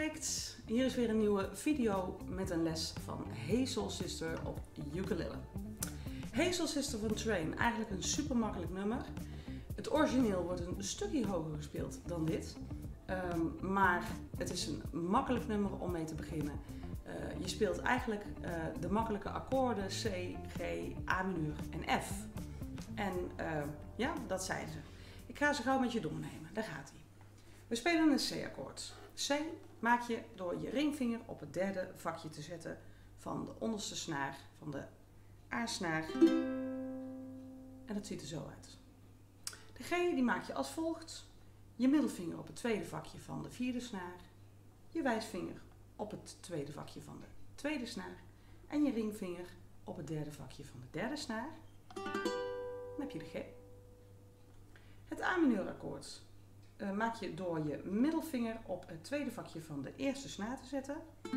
kijkt, hier is weer een nieuwe video met een les van Hey Soul Sister op ukulele. Hey Soul Sister van Train, eigenlijk een super makkelijk nummer. Het origineel wordt een stukje hoger gespeeld dan dit, maar het is een makkelijk nummer om mee te beginnen. Je speelt eigenlijk de makkelijke akkoorden C, G, A mineur en F. En ja, dat zijn ze. Ik ga ze gauw met je doornemen, daar gaat hij. We spelen een C-akkoord. C maak je door je ringvinger op het derde vakje te zetten van de onderste snaar, van de A-snaar. En dat ziet er zo uit. De G die maak je als volgt. Je middelvinger op het tweede vakje van de vierde snaar. Je wijsvinger op het tweede vakje van de tweede snaar. En je ringvinger op het derde vakje van de derde snaar. Dan heb je de G. Het A-mineurakkoord maak je door je middelvinger op het tweede vakje van de eerste snaar te zetten.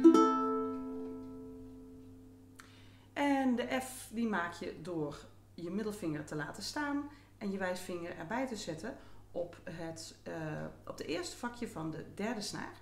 En de F die maak je door je middelvinger te laten staan en je wijsvinger erbij te zetten op de eerste vakje van de derde snaar.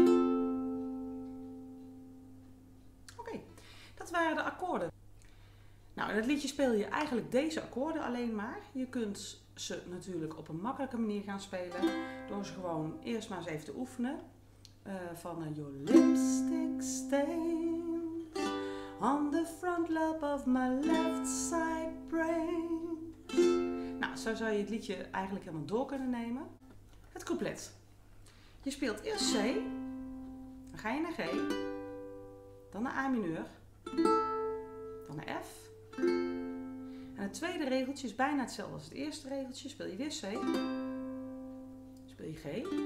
Oké, dat waren de akkoorden. Nou, in het liedje speel je eigenlijk deze akkoorden alleen maar. Je kunt ze natuurlijk op een makkelijke manier gaan spelen door ze gewoon eerst maar eens even te oefenen. Van your lipstick stains on the front lobe of my left side brain. Nou, zo zou je het liedje eigenlijk helemaal door kunnen nemen. Het couplet. Je speelt eerst C, dan ga je naar G, dan naar A mineur, dan naar F. En het tweede regeltje is bijna hetzelfde als het eerste regeltje. Speel je weer C, speel je G,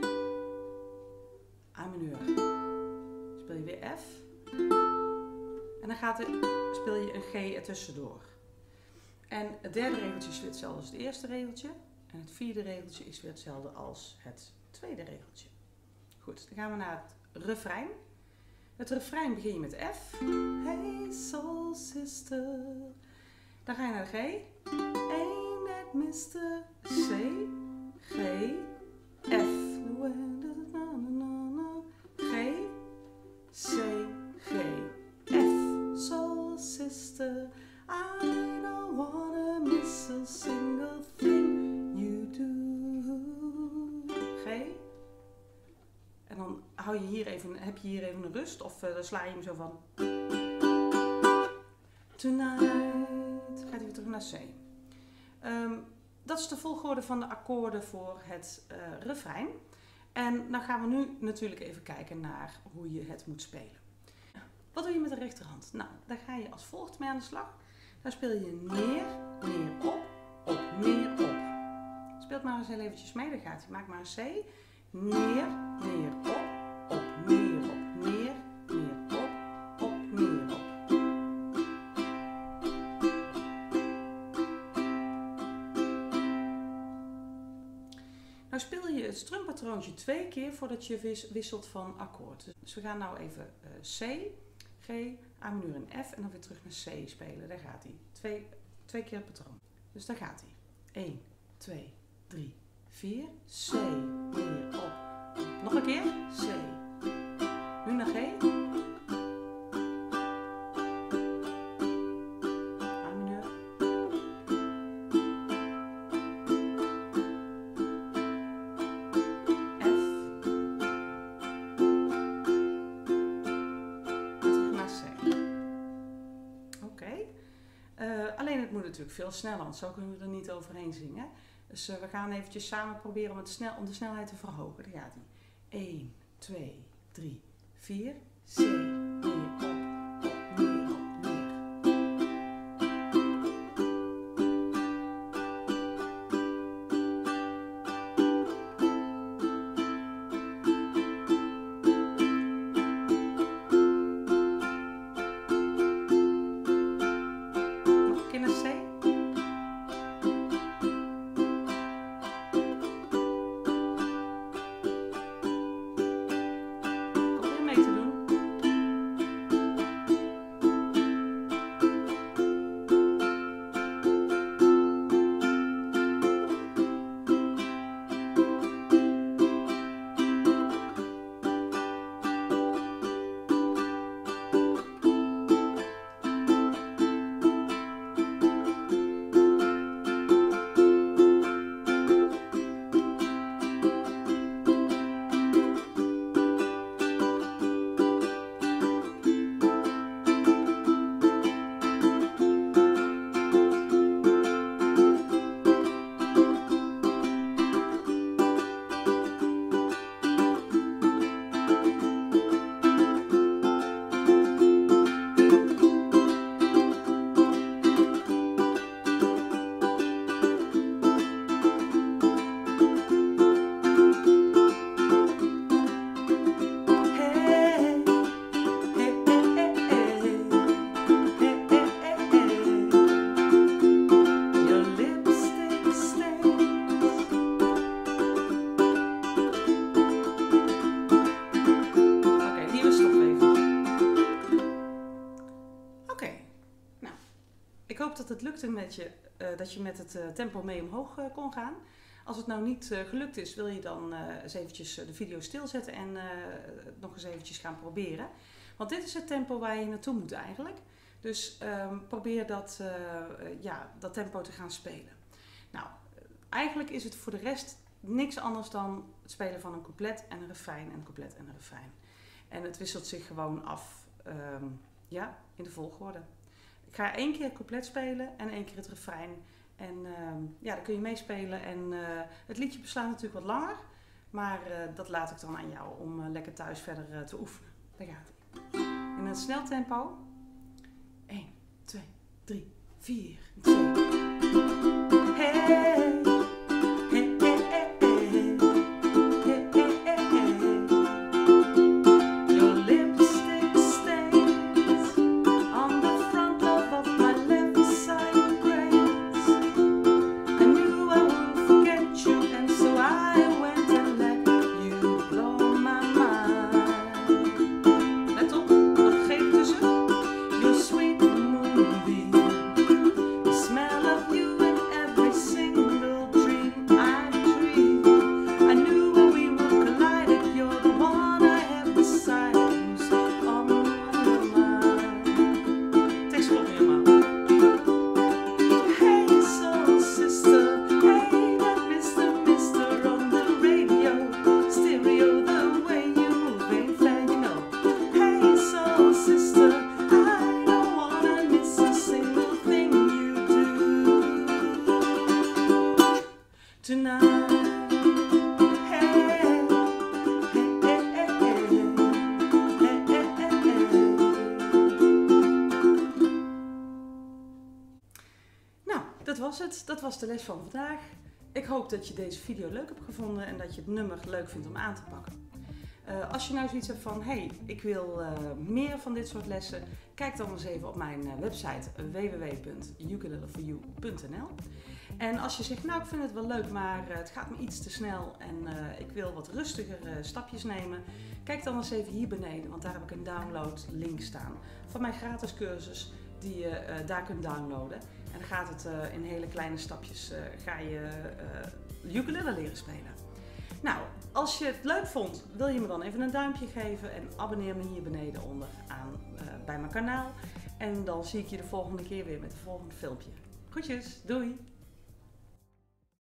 A mineur, speel je weer F en dan speel je een G ertussendoor. En het derde regeltje is weer hetzelfde als het eerste regeltje en het vierde regeltje is weer hetzelfde als het tweede regeltje. Goed, dan gaan we naar het refrein. Het refrein begin je met F. Hey soul sister. Dan ga je naar de G. Ain't that Mr. C, G, F. G, C, G, F. Soul sister, I don't wanna miss a single thing you do. G. En dan heb je hier even een rust of dan sla je hem zo van. Tonight. Gaat hij weer terug naar C. Dat is de volgorde van de akkoorden voor het refrein. En dan gaan we nu natuurlijk even kijken naar hoe je het moet spelen. Wat doe je met de rechterhand? Nou, daar ga je als volgt mee aan de slag. Daar speel je neer, neer, op, neer, op. Speelt maar eens heel eventjes mee, daar gaat hij. Maak maar een C. Neer, neer, op, neer, op, neer, neer, op, neer, op. Nou speel je het strumpatroontje 2 keer voordat je wisselt van akkoord. Dus we gaan nou even C, G, A mineur en F en dan weer terug naar C spelen. Daar gaat hij. Twee keer het patroon. Dus daar gaat hij. 1, 2, 3, 4. C, neer, op. Nog een keer. C. Nu naar G. A mineur. F. Terug naar C. Oké. Alleen het moet natuurlijk veel sneller, want zo kunnen we er niet overheen zingen. Dus we gaan eventjes samen proberen om de snelheid te verhogen. Daar gaat hij. 1, 2, 3, 4. C, neer, op, neer, op, neer. Nog een keer naar C. Mee te doen. Ik hoop dat het lukte met je, dat je met het tempo mee omhoog kon gaan. Als het nou niet gelukt is, wil je dan eens eventjes de video stilzetten en nog eens eventjes gaan proberen. Want dit is het tempo waar je naartoe moet eigenlijk. Dus probeer dat tempo te gaan spelen. Nou, eigenlijk is het voor de rest niks anders dan het spelen van een couplet en een refrein en een couplet en een refrein. En het wisselt zich gewoon af in de volgorde. Ik ga 1 keer het couplet spelen en 1 keer het refrein. En dan kun je meespelen. En het liedje beslaat natuurlijk wat langer. Maar dat laat ik dan aan jou om lekker thuis verder te oefenen. Daar gaat ie. In een snel tempo. 1, 2, 3, 4. Hey. Dat was de les van vandaag. Ik hoop dat je deze video leuk hebt gevonden en dat je het nummer leuk vindt om aan te pakken. Als je nou zoiets hebt van, hey, ik wil meer van dit soort lessen, kijk dan eens even op mijn website www.ukuleleforyou.nl. En als je zegt, nou ik vind het wel leuk, maar het gaat me iets te snel en ik wil wat rustiger stapjes nemen, kijk dan eens even hier beneden, want daar heb ik een download link staan van mijn gratis cursus die je daar kunt downloaden. En dan gaat het in hele kleine stapjes, ga je ukulele leren spelen. Nou, als je het leuk vond, wil je me dan even een duimpje geven en abonneer me hier beneden onder bij mijn kanaal. En dan zie ik je de volgende keer weer met het volgende filmpje. Groetjes, doei!